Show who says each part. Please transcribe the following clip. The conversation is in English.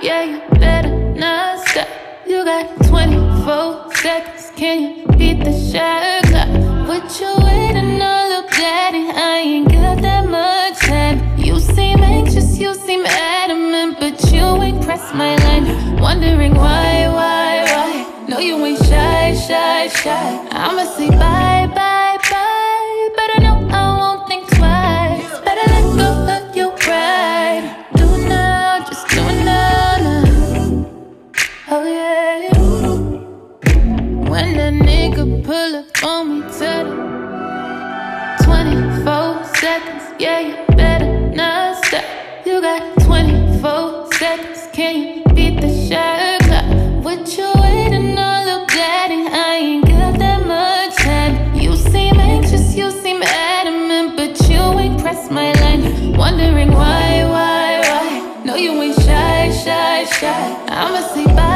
Speaker 1: yeah, you better not stop. You got 24 seconds, can you beat the shot clock? What you waiting on, little daddy? I ain't got that much time. You seem anxious, you seem adamant, but you ain't pressed my line. Wondering why? No, you ain't shy. I'ma say bye, but I know I won't think twice. Better let go of your pride. Do it now, just do it now. Oh yeah. When that nigga pull up on me, tell him 24 seconds, yeah, you better not stop. You got 24 seconds, can you beat the shot clock? What you waiting on, little daddy? I ain't got that much time. You seem anxious, you seem adamant, but you ain't pressed my line. Wondering why? No, you ain't shy. I'ma say bye.